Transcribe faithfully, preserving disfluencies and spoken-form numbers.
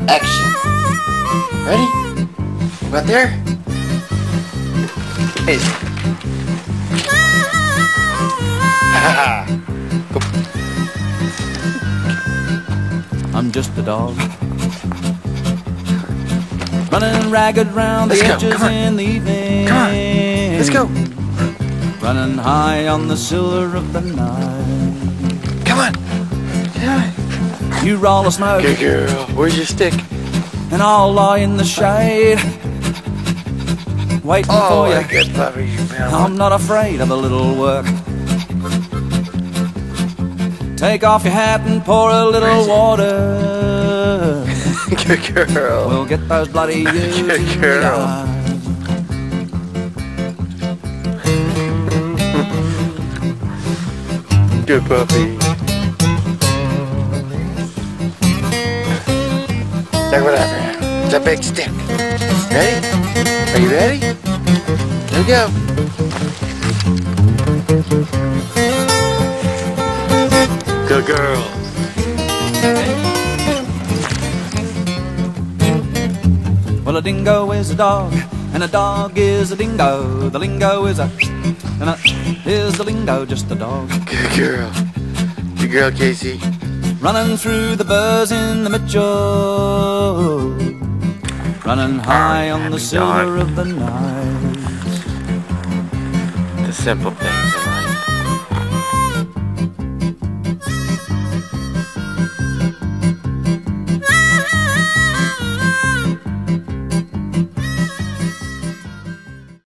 Action. Ready? Go out there. Hey. I'm just a dog, running ragged round the Let's go. edges in the evening. Come on. Let's go. Running high on the silver of the night. Come on. Come on. You roll the smoke. Good girl. Where's your stick? And I'll lie in the shade, waiting Oh, for you. good puppy. You found I'm one. not afraid of a little work. Take off your hat and pour a little water. Good girl. We'll get those bloody years in Good the girl. eyes. Good puppy. Check what out there. It's a big stick. Ready? Are you ready? Here we go. Good girl. Well, a dingo is a dog, and a dog is a dingo. The lingo is a, and a is the lingo just a dog. Good girl. Good girl, Casey. Running through the buzz in the Mitchell, running high on the silver of the night. The simple things.